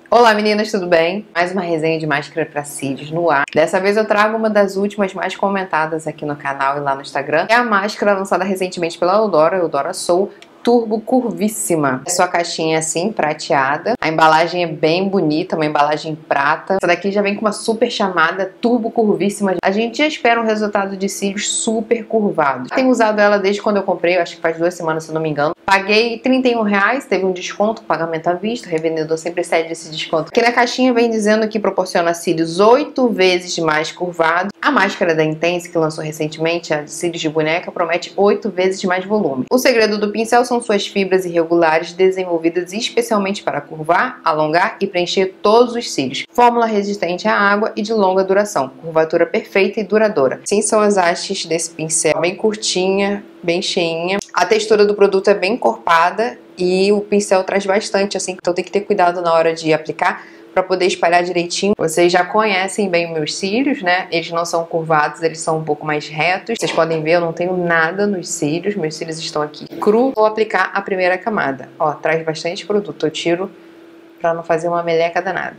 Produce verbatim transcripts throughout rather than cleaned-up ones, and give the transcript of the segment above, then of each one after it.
Olá meninas, tudo bem? Mais uma resenha de máscara para cílios no ar. Dessa vez eu trago uma das últimas mais comentadas aqui no canal e lá no Instagram. É a máscara lançada recentemente pela Eudora, Eudora Soul Turbo Curvíssima. A sua caixinha é assim, prateada. A embalagem é bem bonita, uma embalagem prata. Essa daqui já vem com uma super chamada Turbo Curvíssima. A gente já espera um resultado de cílios super curvados. Tenho usado ela desde quando eu comprei, eu acho que faz duas semanas se não me engano. Paguei trinta e um reais, teve um desconto, pagamento à vista, o revendedor sempre cede esse desconto. Aqui na caixinha vem dizendo que proporciona cílios oito vezes mais curvados. A máscara da Intense, que lançou recentemente, a de cílios de boneca, promete oito vezes mais volume. O segredo do pincel são suas fibras irregulares desenvolvidas especialmente para curvar, alongar e preencher todos os cílios. Fórmula resistente à água e de longa duração, curvatura perfeita e duradoura. Sim, são as hastes desse pincel, bem curtinha, bem cheinha. A textura do produto é bem encorpada e o pincel traz bastante, assim, então tem que ter cuidado na hora de aplicar para poder espalhar direitinho. Vocês já conhecem bem meus cílios, né? Eles não são curvados, eles são um pouco mais retos. Vocês podem ver, eu não tenho nada nos cílios, meus cílios estão aqui cru. Vou aplicar a primeira camada. Ó, traz bastante produto, eu tiro para não fazer uma meleca danada.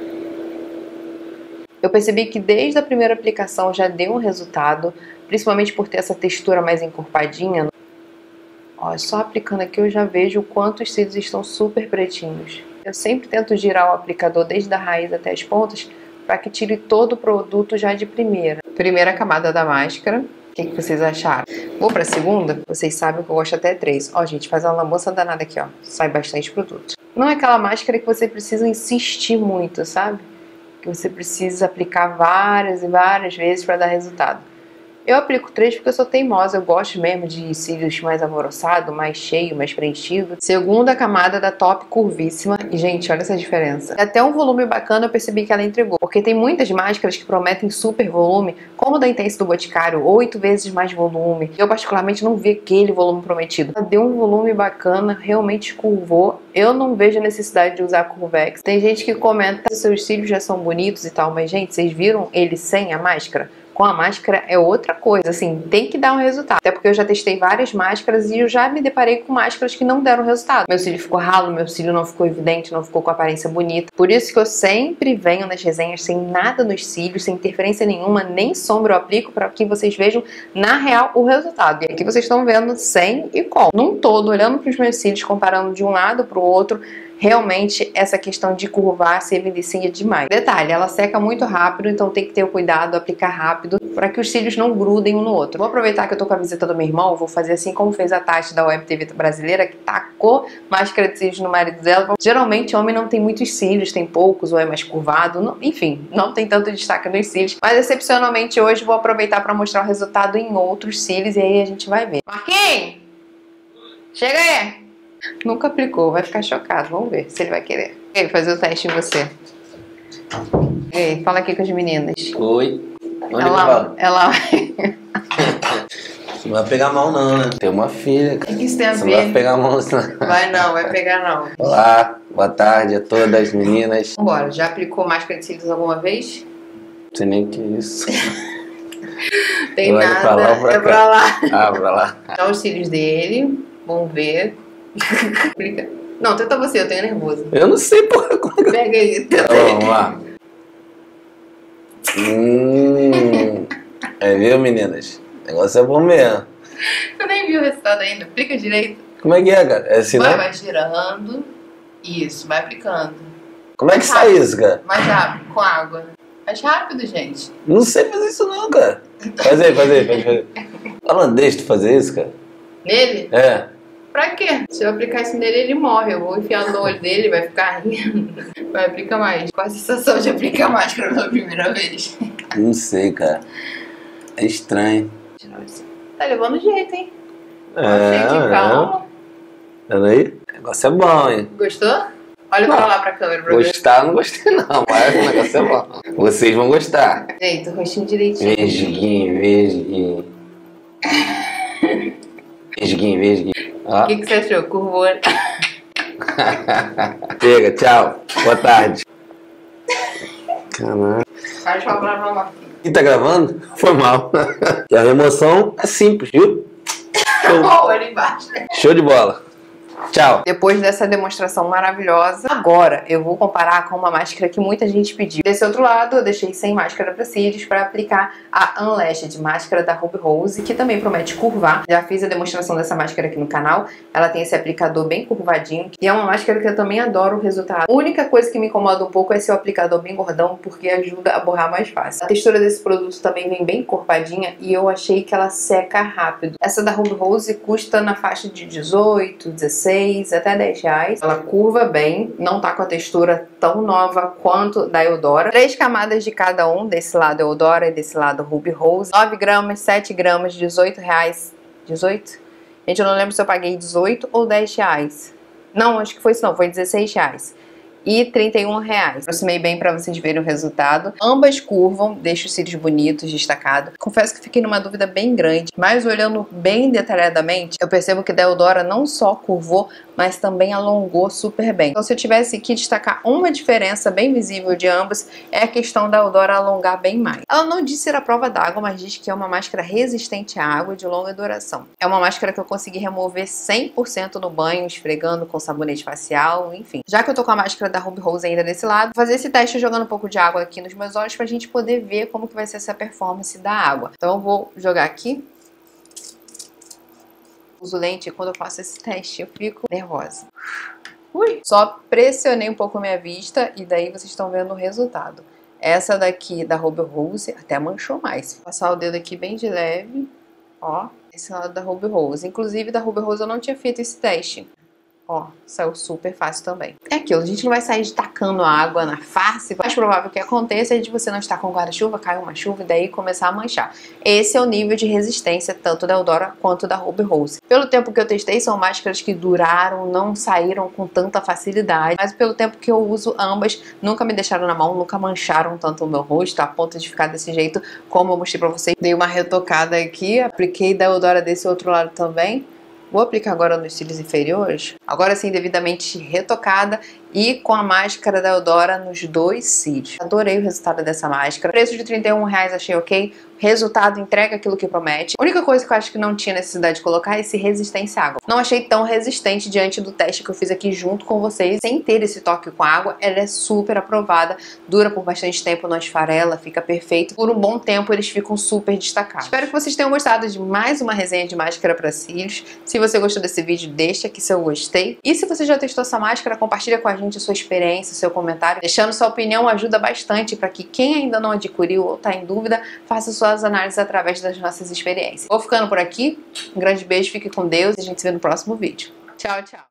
Eu percebi que desde a primeira aplicação já deu um resultado, principalmente por ter essa textura mais encorpadinha. Ó, só aplicando aqui eu já vejo o quanto os cílios estão super pretinhos. Eu sempre tento girar o aplicador desde a raiz até as pontas para que tire todo o produto já de primeira. Primeira camada da máscara. O que, que vocês acharam? Vou para a segunda. Vocês sabem que eu gosto até três. Ó, gente, faz uma lambança danada aqui, ó. Sai bastante produto. Não é aquela máscara que você precisa insistir muito, sabe? Que você precisa aplicar várias e várias vezes para dar resultado. Eu aplico três porque eu sou teimosa, eu gosto mesmo de cílios mais amoroçado, mais cheio, mais preenchido. Segunda camada da Top Curvíssima. E, gente, olha essa diferença. Até um volume bacana eu percebi que ela entregou. Porque tem muitas máscaras que prometem super volume, como da Intense do Boticário, oito vezes mais volume. Eu, particularmente, não vi aquele volume prometido. Ela deu um volume bacana, realmente curvou. Eu não vejo a necessidade de usar Curvex. Tem gente que comenta que seus cílios já são bonitos e tal, mas, gente, vocês viram ele sem a máscara? Com a máscara é outra coisa, assim, tem que dar um resultado. Até porque eu já testei várias máscaras e eu já me deparei com máscaras que não deram resultado. Meu cílio ficou ralo, meu cílio não ficou evidente, não ficou com aparência bonita. Por isso que eu sempre venho nas resenhas sem nada nos cílios, sem interferência nenhuma, nem sombra eu aplico para que vocês vejam na real o resultado. E aqui vocês estão vendo sem e com. Num todo, olhando para os meus cílios, comparando de um lado para o outro, realmente essa questão de curvar se evidencia demais. Detalhe, ela seca muito rápido, então tem que ter o cuidado, aplicar rápido, para que os cílios não grudem um no outro. Vou aproveitar que eu tô com a visita do meu irmão, vou fazer assim como fez a Tati da Web T V brasileira, que tacou máscara de cílios no marido dela. Geralmente homem não tem muitos cílios, tem poucos, ou é mais curvado, não, enfim, não tem tanto destaque nos cílios. Mas excepcionalmente hoje vou aproveitar para mostrar o resultado em outros cílios e aí a gente vai ver. Marquinhos! Chega aí! Nunca aplicou, vai ficar chocado. Vamos ver se ele vai querer. Ele fazer o teste em você. Ei, fala aqui com as meninas. Oi. Onde ela, ela... Você não vai pegar mal não, né? Tem uma filha. O que, que isso tem a ver? Você não vai pegar mal não. Vai não, vai pegar não. Olá, boa tarde a todas as meninas. Vambora, já aplicou máscara de cílios alguma vez? Não sei nem o que é isso. Tem eu nada, pra lá, pra é pra lá. Ah, pra lá. Então os cílios dele, vamos ver. Não, tenta você, eu tenho nervoso. Eu não sei, porra. Como é que... Pega aí, tenta tá, vamos lá. Hum, é, viu, meninas? O negócio é bom mesmo. Eu nem vi o resultado ainda. Aplica direito. Como é que é, cara? É assim, vai, né? vai girando. Isso, vai aplicando. Como é que sai isso, cara? Mais rápido, com água. Mais rápido, gente. Não sei fazer isso não, cara. Faz aí, faz aí, faz aí. Ela não deixa tu fazer isso, cara? Nele? É. Pra quê? Se eu aplicar isso nele, ele morre. Eu vou enfiar no olho dele, vai ficar rindo. Vai aplicar mais. Qual a sensação de aplicar máscara pela primeira vez? Não sei, cara. É estranho. Tá levando jeito, hein? É, de calma. É. Vendo aí? O negócio é bom, hein? Gostou? Olha não. pra lá pra câmera. Pra Gostar, ver. Não gostei não, mas o negócio é bom. Vocês vão gostar. Eita, o rostinho direitinho. Vesguinho, vesguinho. Vesguinho, vesguinho. O que, que você achou? Curvou? Chega, tchau. Boa tarde. Caralho. Faz pra gravar uma fita. E tá gravando? Foi mal. E a remoção é simples, viu? Show. Ali embaixo. Show de bola. Tchau. Depois dessa demonstração maravilhosa, agora eu vou comparar com uma máscara que muita gente pediu. Desse outro lado, eu deixei sem máscara para cílios para aplicar a Unlashed, máscara da Ruby Rose, que também promete curvar. Já fiz a demonstração dessa máscara aqui no canal. Ela tem esse aplicador bem curvadinho e é uma máscara que eu também adoro o resultado. A única coisa que me incomoda um pouco é esse aplicador bem gordão, porque ajuda a borrar mais fácil. A textura desse produto também vem bem encorpadinha e eu achei que ela seca rápido. Essa da Ruby Rose custa na faixa de dezoito, dezesseis, até dez reais. Ela curva bem, não tá com a textura tão nova quanto da Eudora. Três camadas de cada um, desse lado Eudora e desse lado Ruby Rose. nove gramas, sete gramas, dezoito reais. dezoito? Gente, eu não lembro se eu paguei dezoito ou dez reais. Não, acho que foi isso não, foi dezesseis reais. E trinta e um reais. Aproximei bem para vocês verem o resultado. Ambas curvam, deixam os cílios bonitos, destacados. Confesso que fiquei numa dúvida bem grande, mas olhando bem detalhadamente, eu percebo que da Eudora não só curvou, mas também alongou super bem. Então, se eu tivesse que destacar uma diferença bem visível de ambas, é a questão da Eudora alongar bem mais. Ela não diz ser a prova d'água, mas diz que é uma máscara resistente à água e de longa duração. É uma máscara que eu consegui remover cem por cento no banho, esfregando com sabonete facial, enfim. Já que eu tô com a máscara da Ruby Rose ainda desse lado, vou fazer esse teste jogando um pouco de água aqui nos meus olhos pra gente poder ver como que vai ser essa performance da água. Então eu vou jogar aqui. Uso lente e quando eu faço esse teste eu fico nervosa. Ui. Só pressionei um pouco a minha vista e daí vocês estão vendo o resultado. Essa daqui da Ruby Rose até manchou mais. Vou passar o dedo aqui bem de leve, ó, esse lado da Ruby Rose. Inclusive da Ruby Rose eu não tinha feito esse teste. Ó, saiu super fácil também. É aquilo, a gente não vai sair tacando água na face. O mais provável que aconteça é de você não estar com guarda-chuva, cair uma chuva e daí começar a manchar. Esse é o nível de resistência tanto da Eudora quanto da Ruby Rose. Pelo tempo que eu testei, são máscaras que duraram, não saíram com tanta facilidade. Mas pelo tempo que eu uso ambas, nunca me deixaram na mão, nunca mancharam tanto o meu rosto, a ponto de ficar desse jeito como eu mostrei pra vocês. Dei uma retocada aqui, apliquei da Eudora desse outro lado também. Vou aplicar agora nos cílios inferiores. Agora sim, devidamente retocada e com a máscara da Eudora nos dois cílios. Adorei o resultado dessa máscara. Preço de trinta e um reais, achei ok. Resultado entrega aquilo que promete. A única coisa que eu acho que não tinha necessidade de colocar é esse resistência à água. Não achei tão resistente diante do teste que eu fiz aqui junto com vocês. Sem ter esse toque com a água, ela é super aprovada. Dura por bastante tempo, não esfarela, fica perfeito. Por um bom tempo eles ficam super destacados. Espero que vocês tenham gostado de mais uma resenha de máscara para cílios. Se você gostou desse vídeo, deixa aqui seu gostei. E se você já testou essa máscara, compartilha com a gente a sua experiência, seu comentário. Deixando sua opinião ajuda bastante para que quem ainda não adquiriu ou está em dúvida, faça suas análises através das nossas experiências. Vou ficando por aqui. Um grande beijo, fique com Deus e a gente se vê no próximo vídeo. Tchau, tchau.